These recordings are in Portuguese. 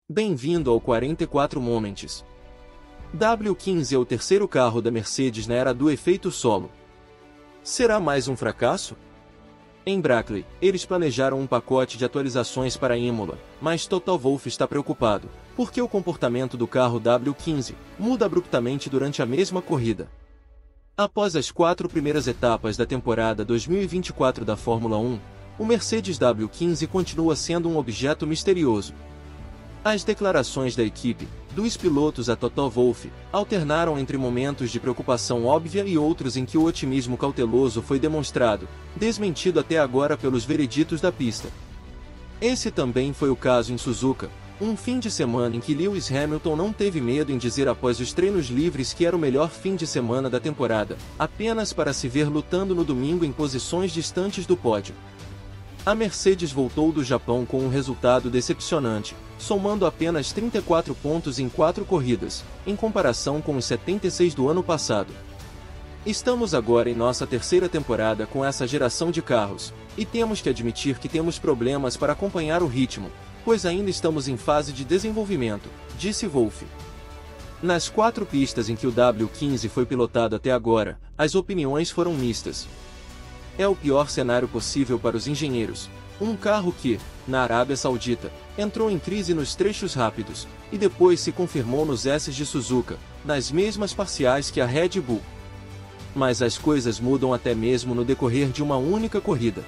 Bem-vindo ao 44 Moments. W15 é o terceiro carro da Mercedes na era do efeito solo. Será mais um fracasso? Em Brackley, eles planejaram um pacote de atualizações para Imola, mas Toto Wolff está preocupado, porque o comportamento do carro W15 muda abruptamente durante a mesma corrida. Após as 4 primeiras etapas da temporada 2024 da Fórmula 1, o Mercedes W15 continua sendo um objeto misterioso. As declarações da equipe, dos pilotos a Toto Wolff, alternaram entre momentos de preocupação óbvia e outros em que o otimismo cauteloso foi demonstrado, desmentido até agora pelos vereditos da pista. Esse também foi o caso em Suzuka, um fim de semana em que Lewis Hamilton não teve medo em dizer após os treinos livres que era o melhor fim de semana da temporada, apenas para se ver lutando no domingo em posições distantes do pódio. A Mercedes voltou do Japão com um resultado decepcionante, somando apenas 34 pontos em 4 corridas, em comparação com os 76 do ano passado. Estamos agora em nossa terceira temporada com essa geração de carros, e temos que admitir que temos problemas para acompanhar o ritmo, pois ainda estamos em fase de desenvolvimento, disse Wolff. Nas 4 pistas em que o W15 foi pilotado até agora, as opiniões foram mistas. É o pior cenário possível para os engenheiros. Um carro que, na Arábia Saudita, entrou em crise nos trechos rápidos, e depois se confirmou nos S de Suzuka, nas mesmas parciais que a Red Bull. Mas as coisas mudam até mesmo no decorrer de uma única corrida.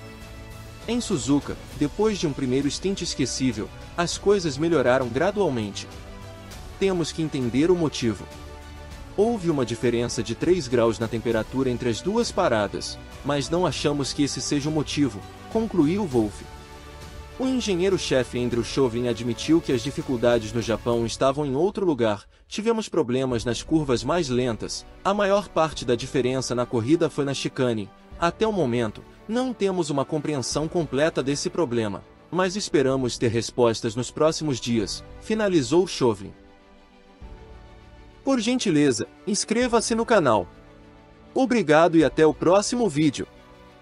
Em Suzuka, depois de um primeiro stint esquecível, as coisas melhoraram gradualmente. Temos que entender o motivo. Houve uma diferença de 3 graus na temperatura entre as duas paradas, mas não achamos que esse seja o motivo, concluiu Wolff. O engenheiro-chefe Andrew Chauvin admitiu que as dificuldades no Japão estavam em outro lugar. Tivemos problemas nas curvas mais lentas, a maior parte da diferença na corrida foi na chicane. Até o momento, não temos uma compreensão completa desse problema, mas esperamos ter respostas nos próximos dias, finalizou Chauvin. Por gentileza, inscreva-se no canal. Obrigado e até o próximo vídeo.